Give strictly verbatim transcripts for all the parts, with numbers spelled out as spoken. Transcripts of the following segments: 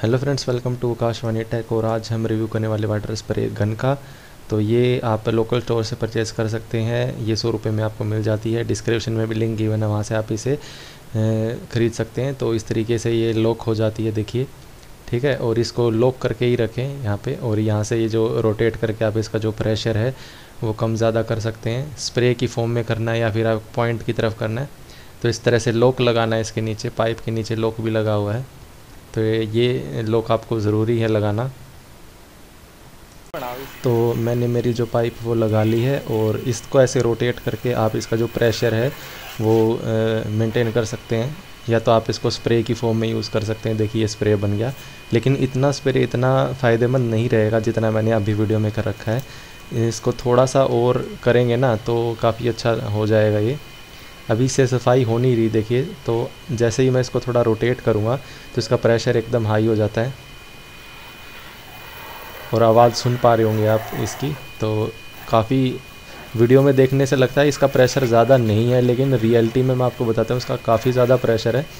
Hello friends, welcome to Akashvani tech. और आज हम रिव्यू करने वाले वाटर स्प्रे गन का। तो ये आप लोकल स्टोर से परचेज़ कर सकते हैं। ये सौ रुपये में आपको मिल जाती है। डिस्क्रिप्शन में भी लिंक गिवन है, वहाँ से आप इसे ख़रीद सकते हैं। तो इस तरीके से ये लॉक हो जाती है, देखिए, ठीक है। और इसको लॉक करके ही रखें यहाँ पे। और यहाँ से ये जो रोटेट करके आप इसका जो प्रेशर है वो कम ज़्यादा कर सकते हैं। स्प्रे की फॉर्म में करना है या फिर आप पॉइंट की तरफ करना है, तो इस तरह से लॉक लगाना है। इसके नीचे, पाइप के नीचे लॉक भी लगा हुआ है, तो ये लॉक आपको ज़रूरी है लगाना। तो मैंने मेरी जो पाइप वो लगा ली है, और इसको ऐसे रोटेट करके आप इसका जो प्रेशर है वो मेंटेन कर सकते हैं। या तो आप इसको स्प्रे की फॉर्म में यूज़ कर सकते हैं। देखिए, स्प्रे बन गया, लेकिन इतना स्प्रे इतना फ़ायदेमंद नहीं रहेगा जितना मैंने अभी वीडियो में कर रखा है। इसको थोड़ा सा और करेंगे ना तो काफ़ी अच्छा हो जाएगा ये। अभी से सफाई हो नहीं रही, देखिए। तो जैसे ही मैं इसको थोड़ा रोटेट करूँगा तो इसका प्रेशर एकदम हाई हो जाता है, और आवाज़ सुन पा रहे होंगे आप इसकी। तो काफ़ी वीडियो में देखने से लगता है इसका प्रेशर ज़्यादा नहीं है, लेकिन रियलिटी में मैं आपको बताता हूँ इसका काफ़ी ज़्यादा प्रेशर है।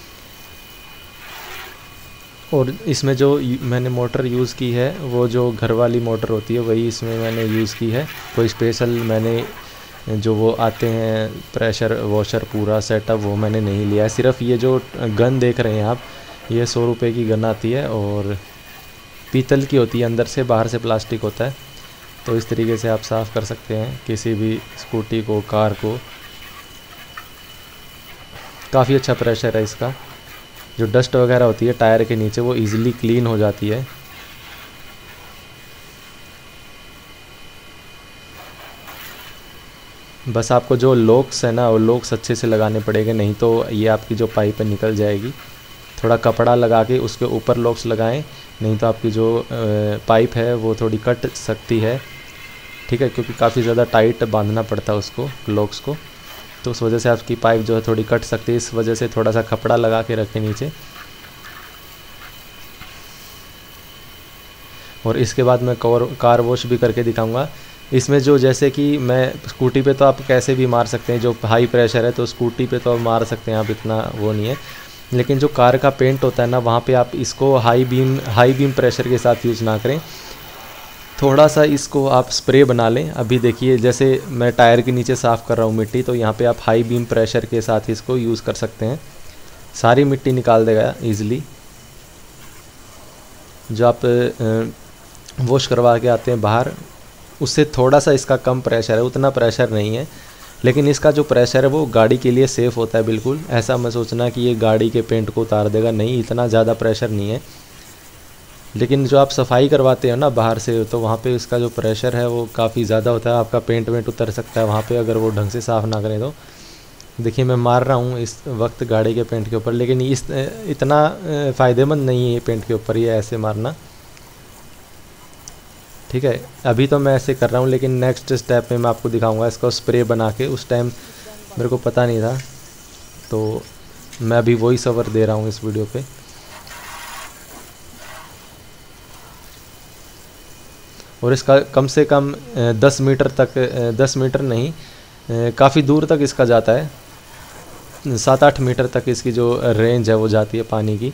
और इसमें जो मैंने मोटर यूज़ की है वो जो घर वाली मोटर होती है वही इसमें मैंने यूज़ की है। कोई स्पेशल मैंने जो वो आते हैं प्रेशर वॉशर पूरा सेटअप वो मैंने नहीं लिया है। सिर्फ ये जो गन देख रहे हैं आप, ये सौ रुपये की गन आती है और पीतल की होती है, अंदर से, बाहर से प्लास्टिक होता है। तो इस तरीके से आप साफ़ कर सकते हैं किसी भी स्कूटी को, कार को। काफ़ी अच्छा प्रेशर है इसका। जो डस्ट वगैरह होती है टायर के नीचे वो इजीली क्लीन हो जाती है। बस आपको जो लॉक्स है ना वो लॉक्स अच्छे से लगाने पड़ेंगे, नहीं तो ये आपकी जो पाइप है निकल जाएगी। थोड़ा कपड़ा लगा के उसके ऊपर लॉक्स लगाएं, नहीं तो आपकी जो पाइप है वो थोड़ी कट सकती है, ठीक है, क्योंकि काफ़ी ज़्यादा टाइट बांधना पड़ता है उसको, लॉक्स को। तो उस वजह से आपकी पाइप जो है थोड़ी कट सकती है। इस वजह से थोड़ा सा कपड़ा लगा के रखें नीचे। और इसके बाद मैं कार कार वॉश भी करके दिखाऊंगा। इसमें जो, जैसे कि मैं स्कूटी पे तो आप कैसे भी मार सकते हैं, जो हाई प्रेशर है तो स्कूटी पे तो आप मार सकते हैं, आप इतना वो नहीं है। लेकिन जो कार का पेंट होता है ना, वहाँ पे आप इसको high beam high beam pressure के साथ यूज़ ना करें। थोड़ा सा इसको आप स्प्रे बना लें। अभी देखिए, जैसे मैं टायर के नीचे साफ़ कर रहा हूँ मिट्टी, तो यहाँ पे आप हाई बीम प्रेशर के साथ इसको यूज़ कर सकते हैं। सारी मिट्टी निकाल देगा ईज़िली। जो आप वॉश करवा के आते हैं बाहर, उससे थोड़ा सा इसका कम प्रेशर है, उतना प्रेशर नहीं है। लेकिन इसका जो प्रेशर है वो गाड़ी के लिए सेफ़ होता है बिल्कुल। ऐसा मैं सोचना कि ये गाड़ी के पेंट को उतार देगा, नहीं, इतना ज़्यादा प्रेशर नहीं है। लेकिन जो आप सफाई करवाते हो ना बाहर से, तो वहाँ पे इसका जो प्रेशर है वो काफ़ी ज़्यादा होता है। आपका पेंट वेंट उतर सकता है वहाँ पे, अगर वो ढंग से साफ़ ना करें तो। देखिए, मैं मार रहा हूँ इस वक्त गाड़ी के पेंट के ऊपर, लेकिन इस इतना फ़ायदेमंद नहीं है ये पेंट के ऊपर ये ऐसे मारना, ठीक है। अभी तो मैं ऐसे कर रहा हूँ, लेकिन नेक्स्ट स्टेप में मैं आपको दिखाऊंगा इसको स्प्रे बना के। उस टाइम मेरे को पता नहीं था, तो मैं अभी वॉइस ओवर दे रहा हूँ इस वीडियो पे। और इसका कम से कम दस मीटर तक, दस मीटर नहीं, काफ़ी दूर तक इसका जाता है। सात आठ मीटर तक इसकी जो रेंज है वो जाती है पानी की।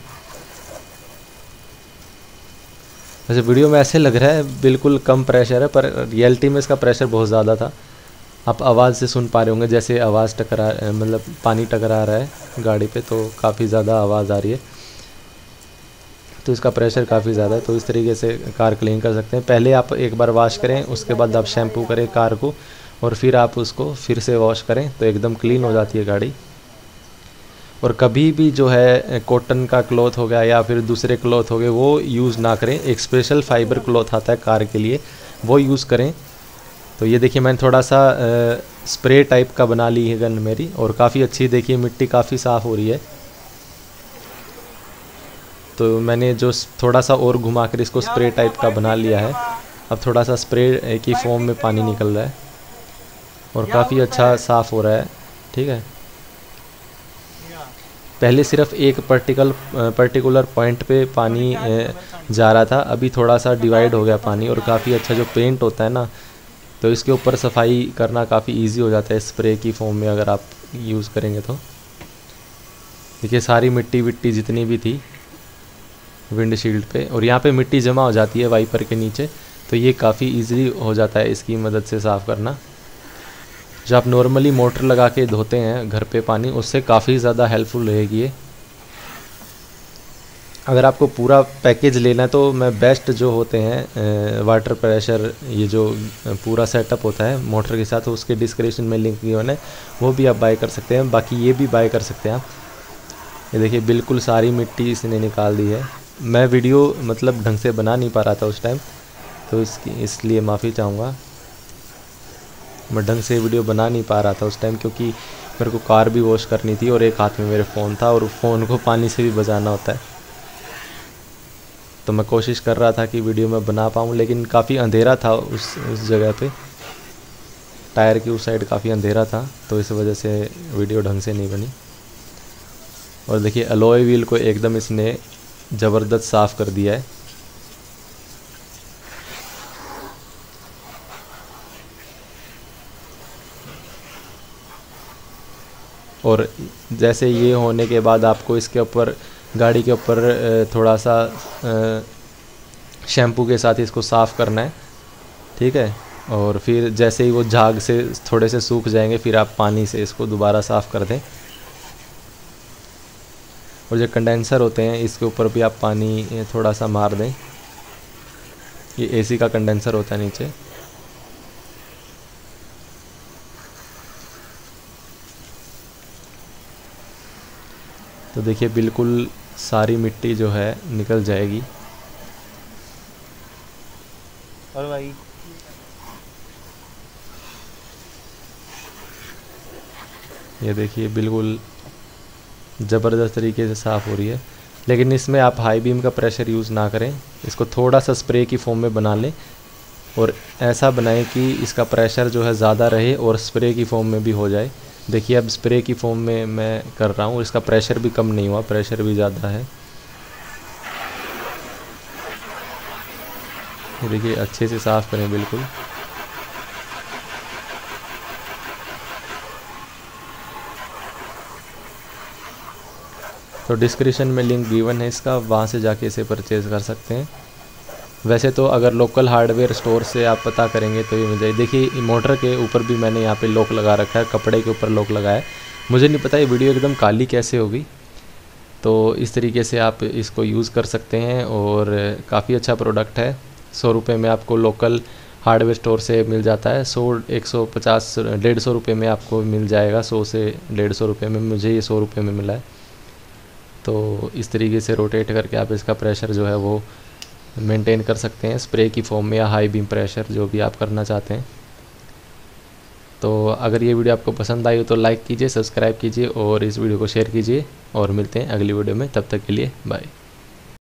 वैसे वीडियो में ऐसे लग रहा है बिल्कुल कम प्रेशर है, पर रियलिटी में इसका प्रेशर बहुत ज़्यादा था। आप आवाज़ से सुन पा रहे होंगे, जैसे आवाज़ टकरा, मतलब पानी टकरा रहा है गाड़ी पे, तो काफ़ी ज़्यादा आवाज़ आ रही है। तो इसका प्रेशर काफ़ी ज़्यादा है। तो इस तरीके से कार क्लीन कर सकते हैं। पहले आप एक बार वॉश करें, उसके बाद आप शैम्पू करें कार को, और फिर आप उसको फिर से वॉश करें, तो एकदम क्लीन हो जाती है गाड़ी। और कभी भी जो है कॉटन का क्लॉथ हो गया या फिर दूसरे क्लॉथ हो गए वो यूज़ ना करें। एक स्पेशल फाइबर क्लॉथ आता है कार के लिए, वो यूज़ करें। तो ये देखिए, मैंने थोड़ा सा स्प्रे टाइप का बना ली है गन मेरी, और काफ़ी अच्छी, देखिए मिट्टी काफ़ी साफ़ हो रही है। तो मैंने जो थोड़ा सा और घुमा कर इसको स्प्रे टाइप का बना लिया है। अब थोड़ा सा स्प्रे की फॉर्म में पानी निकल रहा है और काफ़ी अच्छा साफ़ हो रहा है, ठीक है। पहले सिर्फ एक पर्टिकल पर्टिकुलर पॉइंट पे पानी जा रहा था, अभी थोड़ा सा डिवाइड हो गया पानी। और काफ़ी अच्छा जो पेंट होता है ना, तो इसके ऊपर सफाई करना काफ़ी इजी हो जाता है स्प्रे की फॉर्म में अगर आप यूज़ करेंगे तो। देखिए, सारी मिट्टी विट्टी जितनी भी थी विंडशील्ड पे, और यहाँ पे मिट्टी जमा हो जाती है वाइपर के नीचे, तो ये काफ़ी इजीली हो जाता है इसकी मदद से साफ़ करना। जो आप नॉर्मली मोटर लगा के धोते हैं घर पे पानी, उससे काफ़ी ज़्यादा हेल्पफुल रहेगी ये। अगर आपको पूरा पैकेज लेना है तो मैं बेस्ट जो होते हैं वाटर प्रेशर, ये जो पूरा सेटअप होता है मोटर के साथ, उसके डिस्क्रिप्शन में लिंक गिवन है, वो भी आप बाय कर सकते हैं। बाकी ये भी बाय कर सकते हैं आप। ये देखिए बिल्कुल सारी मिट्टी इसने निकाल दी है। मैं वीडियो मतलब ढंग से बना नहीं पा रहा था उस टाइम, तो इसकी इसलिए माफ़ी चाहूँगा। मैं ढंग से वीडियो बना नहीं पा रहा था उस टाइम, क्योंकि मेरे को कार भी वॉश करनी थी और एक हाथ में मेरे फ़ोन था, और फ़ोन को पानी से भी बचाना होता है। तो मैं कोशिश कर रहा था कि वीडियो में बना पाऊँ, लेकिन काफ़ी अंधेरा था उस उस जगह पे, टायर की उस साइड काफ़ी अंधेरा था, तो इस वजह से वीडियो ढंग से नहीं बनी। और देखिए अलॉय व्हील को एकदम इसने ज़बरदस्त साफ़ कर दिया है। और जैसे ये होने के बाद आपको इसके ऊपर, गाड़ी के ऊपर थोड़ा सा शैम्पू के साथ इसको साफ़ करना है, ठीक है। और फिर जैसे ही वो झाग से थोड़े से सूख जाएंगे, फिर आप पानी से इसको दोबारा साफ़ कर दें। और जो कंडेंसर होते हैं इसके ऊपर भी आप पानी थोड़ा सा मार दें। ये एसी का कंडेंसर होता है नीचे। तो देखिए बिल्कुल सारी मिट्टी जो है निकल जाएगी। और भाई ये देखिए बिल्कुल ज़बरदस्त तरीके से साफ़ हो रही है। लेकिन इसमें आप हाई बीम का प्रेशर यूज़ ना करें, इसको थोड़ा सा स्प्रे की फॉर्म में बना लें, और ऐसा बनाएं कि इसका प्रेशर जो है ज़्यादा रहे और स्प्रे की फॉर्म में भी हो जाए। देखिए अब स्प्रे की फॉर्म में मैं कर रहा हूँ, इसका प्रेशर भी कम नहीं हुआ, प्रेशर भी ज़्यादा है। देखिए अच्छे से साफ़ करें बिल्कुल। तो डिस्क्रिप्शन में लिंक गिवन है इसका, वहाँ से जाके इसे परचेज़ कर सकते हैं। वैसे तो अगर लोकल हार्डवेयर स्टोर से आप पता करेंगे तो ये मिल जाए। देखिए मोटर के ऊपर भी मैंने यहाँ पे लॉक लगा रखा है, कपड़े के ऊपर लॉक लगाया है। मुझे नहीं पता ये वीडियो एकदम काली कैसे होगी। तो इस तरीके से आप इसको यूज़ कर सकते हैं, और काफ़ी अच्छा प्रोडक्ट है। सौ रुपये में आपको लोकल हार्डवेयर स्टोर से मिल जाता है। सौ एक सौ पचास डेढ़ सौ रुपये में आपको मिल जाएगा। सौ से डेढ़ सौ रुपये में, मुझे ये सौ रुपये में मिला है। तो इस तरीके से रोटेट करके आप इसका प्रेशर जो है वो मेंटेन कर सकते हैं, स्प्रे की फॉर्म में या हाई बीम प्रेशर, जो भी आप करना चाहते हैं। तो अगर ये वीडियो आपको पसंद आई हो तो लाइक कीजिए, सब्सक्राइब कीजिए और इस वीडियो को शेयर कीजिए, और मिलते हैं अगली वीडियो में। तब तक के लिए बाय।